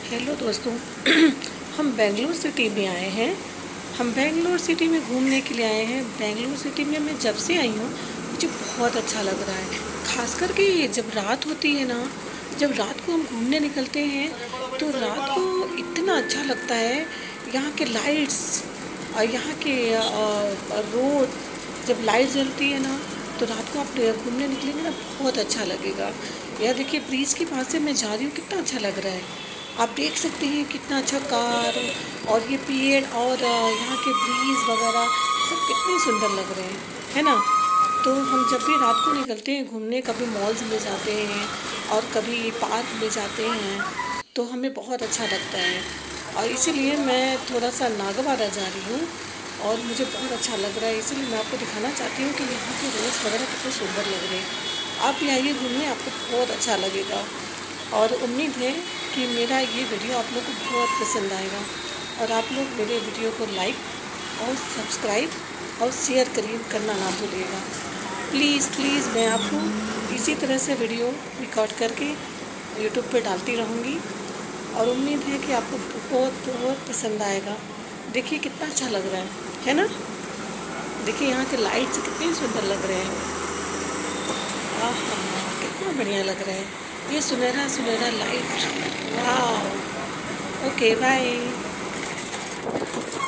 Hello दोस्तों। हम Bangalore city में आए हैं। हम बेंगलोर सिटी में घूमने के लिए आए हैं। बेंगलोर सिटी में मैं जब से आई हूँ मुझे बहुत अच्छा लग रहा है। खास करके जब रात होती है ना, जब रात को हम घूमने निकलते हैं तो रात को इतना अच्छा लगता है। यहाँ के लाइट्स और यहाँ के रोड, जब लाइट जलती है ना तो रात को आप घूमने निकलेंगे ना, बहुत अच्छा लगेगा। यह देखिए, ब्रिज के पास से मैं जा रही हूँ, कितना अच्छा लग रहा है। आप देख सकते हैं कितना अच्छा कार और ये पेड़ और यहाँ के ब्रिज वगैरह सब कितने सुंदर लग रहे हैं, है ना। तो हम जब भी रात को निकलते हैं घूमने, कभी मॉल्स में जाते हैं और कभी पार्क में जाते हैं, तो हमें बहुत अच्छा लगता है। और इसीलिए मैं थोड़ा सा नागवाड़ा जा रही हूँ और मुझे बहुत अच्छा लग रहा है। इसीलिए मैं आपको दिखाना चाहती हूँ कि यहाँ के रोड्स वगैरह कितने सुंदर लग रहे हैं। आप भी आइए घूमने, आपको बहुत अच्छा लगेगा। और उम्मीद है कि मेरा ये वीडियो आप लोग को बहुत पसंद आएगा और आप लोग मेरे वीडियो को लाइक और सब्सक्राइब और शेयर करना ना भूलिएगा। प्लीज़ प्लीज़, मैं आपको इसी तरह से वीडियो रिकॉर्ड करके यूट्यूब पे डालती रहूँगी और उम्मीद है कि आपको बहुत बहुत पसंद आएगा। देखिए कितना अच्छा लग रहा है ना। देखिए यहाँ के लाइट्स कितने सुंदर लग रहे हैं। आह, कितना बढ़िया लग रहा है ये सुनहरा सुनहरा लाइट। वाह। Okay, bye.